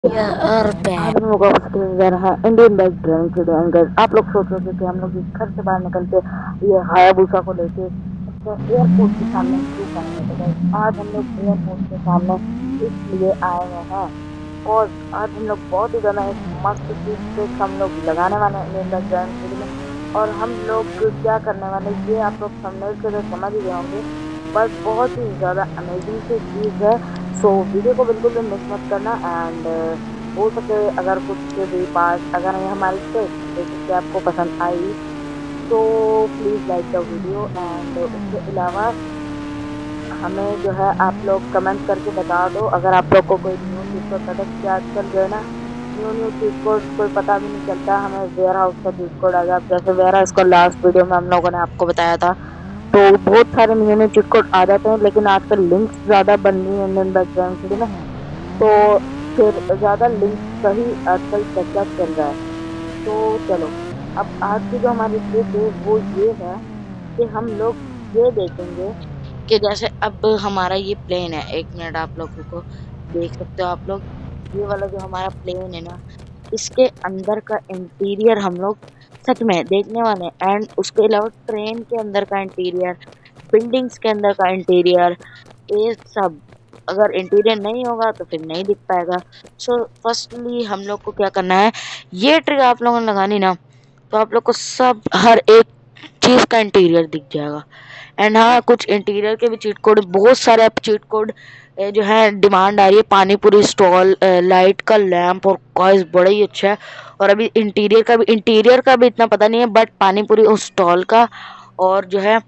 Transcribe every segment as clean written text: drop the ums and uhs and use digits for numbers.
और आज हम लोग है Indian bike driving studio and आप लोग सोच रहे थे कि हम लोग इस घर से बाहर निकल के ये हायाबुसा को लेके एयरपोर्ट के सामने क्यों करेंगे। तो guys, आज हम लोग एयरपोर्ट के सामने इसलिए आए हुए हैं और आज हम लोग बहुत ही ज़्यादा एक मस्त चीज हम लोग लगाने वाले हैं इंडियन बाइक ड्राइविंग स्टूडियो में। और हम लोग क्या करने वाले ये आप लोग थंबनेल से तो समझ ही गए होंगे, बस बहुत ही ज़्यादा अमेजिंग सी चीज़ है। सो वीडियो को बिल्कुल भी मिस मत करना एंड हो सके अगर कुछ भी पार्ट अगर ये हमारी रेसिपी आपको पसंद आई तो please like the video and उसके अलावा हमें जो है आप लोग कमेंट करके बता दो अगर आप लोग को कोई न्यू चीज़ को पता कि आजकल जो है ना न्यू चीज़ को कोई पता भी नहीं चलता। हमें वेयर हाउस का चीज़ कोड आ गया, जैसे वेयर हाउस को लास्ट वीडियो में हम लोगों ने आपको बताया था, तो बहुत सारे न्यू चीज़ कोड आ जाते हैं लेकिन आजकल लिंक्स ज़्यादा बन रही है इंडियन बैकग्राउंड में, तो फिर ज़्यादा लिंक्स का ही आजकल चर्चा चल रहा है। तो चलो अब आज की जो हमारी ट्रिप है वो ये है कि हम लोग ये देखेंगे कि जैसे अब हमारा ये प्लेन है, एक मिनट आप लोगों को देख सकते हो आप लोग, ये वाला जो हमारा प्लेन है ना इसके अंदर का इंटीरियर हम लोग सच में देखने वाले हैं। एंड उसके अलावा ट्रेन के अंदर का इंटीरियर, बिल्डिंग्स के अंदर का इंटीरियर, ये सब अगर इंटीरियर नहीं होगा तो फिर नहीं दिख पाएगा। सो फर्स्टली हम लोग को क्या करना है, ये ट्रिक आप लोगों ने लगानी ना तो आप लोग को सब हर एक चीज का इंटीरियर दिख जाएगा। एंड हाँ, कुछ इंटीरियर के भी चीट कोड, बहुत सारे अब चीट कोड जो है डिमांड आ रही है। पानी पूरी स्टॉल, लाइट का लैंप और कॉइस बड़ा ही अच्छा है। और अभी इंटीरियर का भी इतना पता नहीं है, बट पानी पूरी उस स्टॉल का और जो है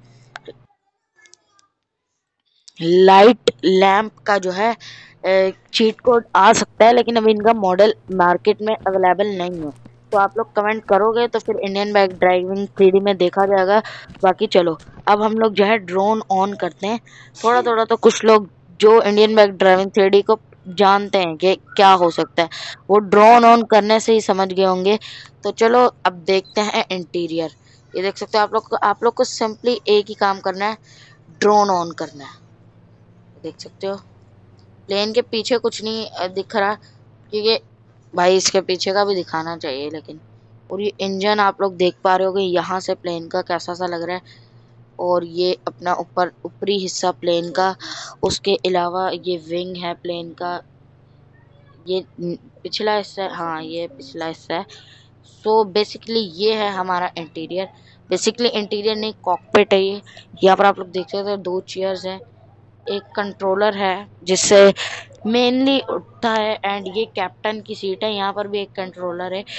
लाइट लैंप का जो है चीट कोड आ सकता है, लेकिन अभी इनका मॉडल मार्केट में अवेलेबल नहीं है। तो आप लोग कमेंट करोगे तो फिर इंडियन बाइक ड्राइविंग 3D में देखा जाएगा। बाकी चलो अब हम लोग जो है ड्रोन ऑन करते हैं। थोड़ा थोड़ा तो कुछ लोग जो इंडियन बाइक ड्राइविंग 3D को जानते हैं कि क्या हो सकता है वो ड्रोन ऑन करने से ही समझ गए होंगे। तो चलो अब देखते हैं इंटीरियर। ये देख सकते हो आप लोग को सिंपली एक ही काम करना है, ड्रोन ऑन करना है। देख सकते हो प्लेन के पीछे कुछ नहीं दिख रहा, क्योंकि भाई इसके पीछे का भी दिखाना चाहिए लेकिन। और ये इंजन आप लोग देख पा रहे होगे यहाँ से प्लेन का कैसा सा लग रहा है। और ये अपना ऊपरी हिस्सा प्लेन का, उसके अलावा ये विंग है प्लेन का, ये पिछला हिस्सा, हाँ ये पिछला हिस्सा है। सो बेसिकली ये है हमारा इंटीरियर। बेसिकली इंटीरियर नहीं, कॉकपिट है ये। यहाँ पर आप लोग देख सकते हो दो चेयर्स हैं, एक कंट्रोलर है जिससे मेनली उठता है, एंड ये कैप्टन की सीट है, यहाँ पर भी एक कंट्रोलर है।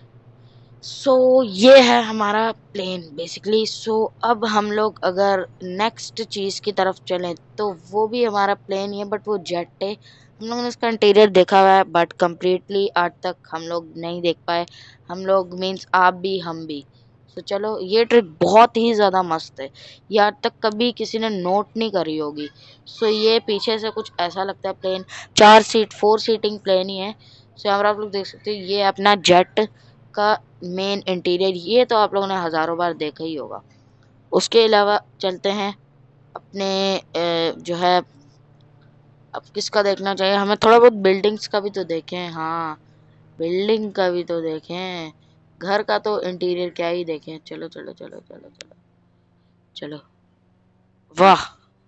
सो ये है हमारा प्लेन बेसिकली। सो अब हम लोग अगर नेक्स्ट चीज़ की तरफ चलें तो वो भी हमारा प्लेन ही है, बट वो जेट है। हम लोगों ने इसका इंटीरियर देखा हुआ है बट कम्प्लीटली आज तक हम लोग नहीं देख पाए। हम लोग मीन्स आप भी हम भी। तो चलो ये ट्रिक बहुत ही ज़्यादा मस्त है, ये आज तक कभी किसी ने नोट नहीं करी होगी। सो ये पीछे से कुछ ऐसा लगता है प्लेन, 4 सीटिंग प्लेन ही है। सो यहाँ पर आप लोग देख सकते हो ये अपना जेट का मेन इंटीरियर, ये तो आप लोगों ने हज़ारों बार देखा ही होगा। उसके अलावा चलते हैं अपने जो है, अब किसका देखना चाहिए हमें, थोड़ा बहुत बिल्डिंग्स का भी तो देखें। हाँ बिल्डिंग का भी तो देखें, घर का तो इंटीरियर क्या ही देखें। चलो चलो चलो चलो चलो चलो। वाह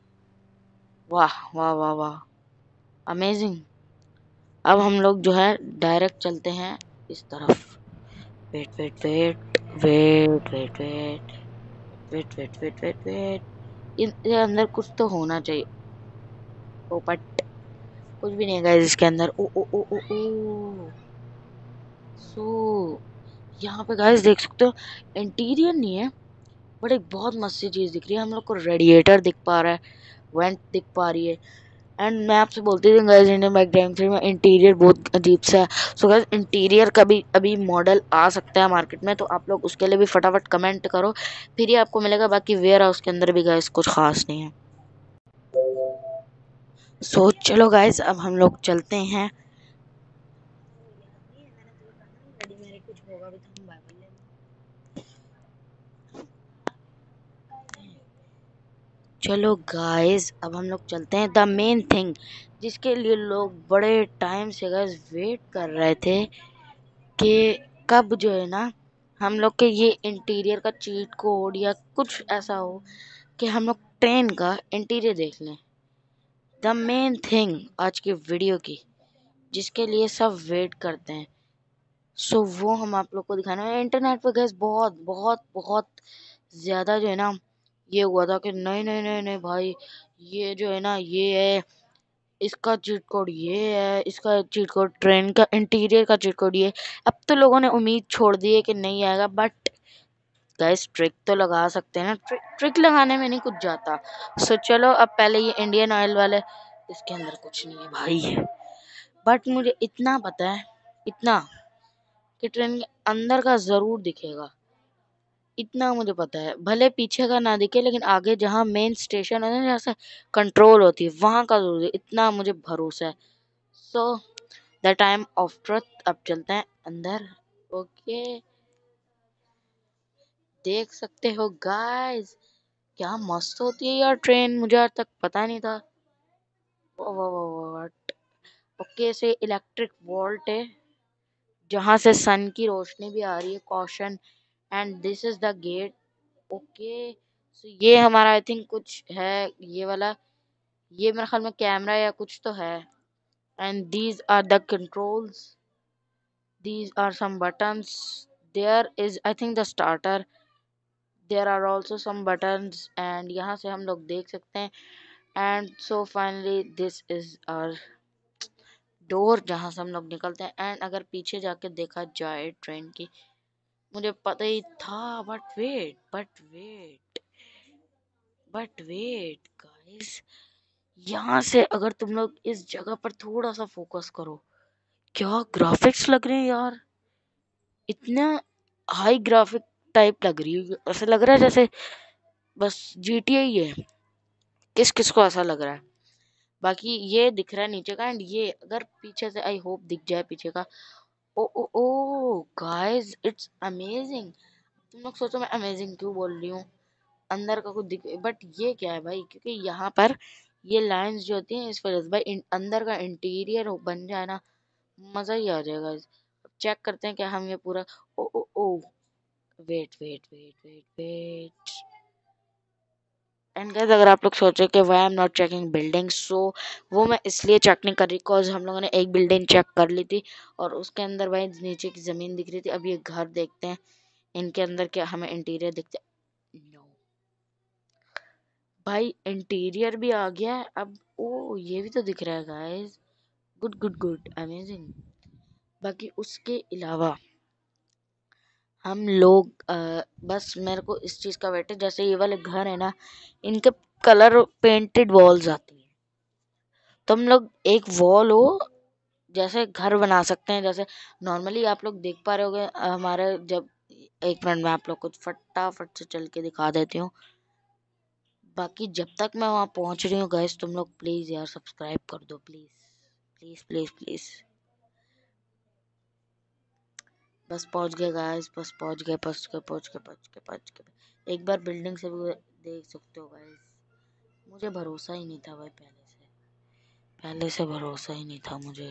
वाह वाह वाह वाह, अमेजिंग। अब हम लोग जो है डायरेक्ट चलते हैं इस तरफ। Wait wait wait wait wait wait wait wait wait wait wait, इनके अंदर कुछ तो होना चाहिए। पोपट, कुछ भी नहीं है गाइस इसके अंदर। ओ ओ ओ ओ ओ। सो यहाँ पे गाइस देख सकते हो इंटीरियर नहीं है, बट एक बहुत मस्त सी चीज दिख रही है। हम लोग को रेडिएटर दिख पा रहा है, वेंट दिख पा रही है। एंड मैं आपसे बोलती थी guys Indian bike driving three में इंटीरियर बहुत अजीब सा है। सो गाइस इंटीरियर का भी अभी मॉडल आ सकता है मार्केट में, तो आप लोग उसके लिए भी फटाफट कमेंट करो, फिर ही आपको मिलेगा। बाकी वेयर हाउस के अंदर भी गाइस कुछ खास नहीं है। सो चलो गाइस अब हम लोग चलते हैं। चलो गाइस अब हम लोग चलते हैं द मेन थिंग, जिसके लिए लोग बड़े टाइम से गाइस वेट कर रहे थे कि कब जो है ना हम लोग के ये इंटीरियर का चीट कोड या कुछ ऐसा हो कि हम लोग ट्रेन का इंटीरियर देख लें। द मेन थिंग आज की वीडियो की जिसके लिए सब वेट करते हैं, सो वो हम आप लोग को दिखाना है। इंटरनेट पर गैस बहुत बहुत बहुत ज़्यादा जो है ना ये हुआ था कि नहीं नहीं नहीं नहीं भाई, ये जो है ना ये है, इसका चीट कोड ये है, इसका चीट कोड ट्रेन का इंटीरियर का चीट कोड ये। अब तो लोगों ने उम्मीद छोड़ दी है कि नहीं आएगा, बट गाइस ट्रिक तो लगा सकते हैं ना। ट्रिक लगाने में नहीं कुछ जाता। सो चलो अब पहले ये इंडियन ऑयल वाले, इसके अंदर कुछ नहीं है भाई, बट मुझे इतना पता है, इतना कि ट्रेन के अंदर का जरूर दिखेगा, इतना मुझे पता है। भले पीछे का ना दिखे लेकिन आगे जहाँ मेन स्टेशन है ना, जहाँ से कंट्रोल होती है वहां का जरूर दिखे, इतना मुझे भरोसा है। So the time of truth, अब चलते हैं अंदर। ओके, देख सकते हो गाइस क्या मस्त होती है यार ट्रेन, मुझे आज तक पता नहीं था। ओके, से इलेक्ट्रिक वोल्ट है जहाँ से सन की रोशनी भी आ रही है, caution, and this is the gate. Okay, so ये हमारा आई थिंक कुछ है ये वाला, ये मेरे ख्याल में कैमरा या कुछ तो है। And these are the controls, these are some buttons, there is I think the starter, there are also some buttons, and यहाँ से हम लोग देख सकते हैं। And so finally this is our door जहाँ से हम लोग निकलते हैं। एंड अगर पीछे जाके देखा जाए ट्रेन की, मुझे पता ही था, बट वेट गाइस, यहाँ से अगर तुम लोग इस जगह पर थोड़ा सा फोकस करो, क्या ग्राफिक्स लग रहे हैं यार, इतना हाई ग्राफिक टाइप लग रही है, ऐसा लग रहा है जैसे बस GTA ही है। किस किस को ऐसा लग रहा है? बाकी ये दिख रहा है नीचे का, एंड ये अगर पीछे से आई होप दिख जाए पीछे का। Oh oh oh guys, it's amazing. तुम लोग सोचो मैं अमेजिंग क्यों बोल रही हूँ, अंदर का कुछ दिख, बट ये क्या है भाई, क्योंकि यहाँ पर ये लाइंस जो होती हैं इस वजह से भाई अंदर का इंटीरियर बन जाए ना, मजा ही आ जाएगा। अब चेक करते हैं क्या हम ये पूरा, oh oh oh wait, and guys अगर आप लोग सोचे कि why I am not checking building, so वो मैं इसलिए चेक नहीं कर रही बिकॉज हम लोगों ने एक बिल्डिंग चेक कर ली थी और उसके अंदर भाई नीचे की ज़मीन दिख रही थी। अब ये घर देखते हैं इनके अंदर क्या हमें इंटीरियर दिखता है। नो भाई, इंटीरियर भी आ गया है अब। ओ ये भी तो दिख रहा है गाइस, गुड अमेजिंग। बाकी उसके अलावा हम लोग बस मेरे को इस चीज़ का वेट है, जैसे ये वाले घर है ना, इनके कलर पेंटेड वॉल्स आती है, तो हम लोग एक वॉल हो जैसे घर बना सकते हैं। जैसे नॉर्मली आप लोग देख पा रहे होगे हमारे, जब एक मिनट में आप लोग को फटाफट से चल के दिखा देती हूँ। बाकी जब तक मैं वहाँ पहुँच रही हूँ गाइस, तुम लोग प्लीज़ यार सब्सक्राइब कर दो, प्लीज़। बस पहुँच गए गाइस, बस पहुँच गए। एक बार बिल्डिंग से भी देख सकते हो गाइस, मुझे भरोसा ही नहीं था भाई, पहले से भरोसा ही नहीं था मुझे।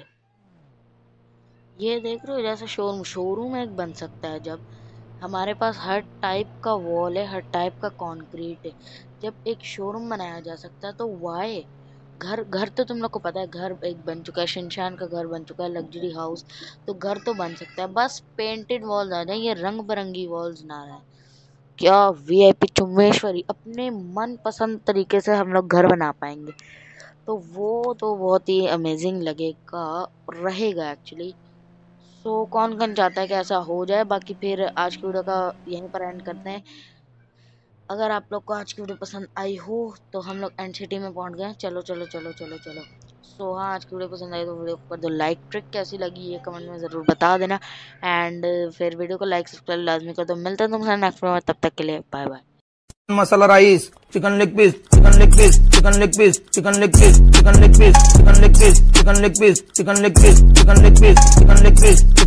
ये देख रहे हो जैसे शोरूम एक बन सकता है जब हमारे पास हर टाइप का वॉल है, हर टाइप का कंक्रीट है, जब एक शोरूम बनाया जा सकता है तो वाई घर तो तुम लोग को पता है, घर एक बन चुका है, शिनशान का घर बन चुका है, लग्जरी हाउस, तो घर तो बन सकता है, बस पेंटेड वॉल्स आ जाए, ये रंग बिरंगी वॉल्स ना रहे। क्या VIP चुम्बेश्वरी अपने मन पसंद तरीके से हम लोग घर बना पाएंगे, तो वो तो बहुत ही अमेजिंग लगेगा, रहेगा एक्चुअली। सो कौन कौन चाहता है कि ऐसा हो जाए। बाकी फिर आज की वीडियो का यहीं पर एंड करते हैं। अगर आप लोग को आज की वीडियो पसंद आई हो तो हम लोग एंड सिटी में पहुंच गए। चलो। सो हाँ, आज की वीडियो पसंद आई तो वीडियो को कर दो लाइक। ट्रिक कैसी लगी ये कमेंट में ज़रूर बता देना, एंड फिर वीडियो को लाइक सब्सक्राइब लाजमी कर दो। मिलते हैं तुमसे नेक्स्ट वीडियो में, तब तक के लिए bye bye. Masala rice, chicken leg piece, chicken leg piece, chicken leg piece, chicken leg piece, chicken leg piece, chicken leg piece, chicken leg piece, chicken leg piece, chicken leg piece, chicken leg piece, chicken leg piece.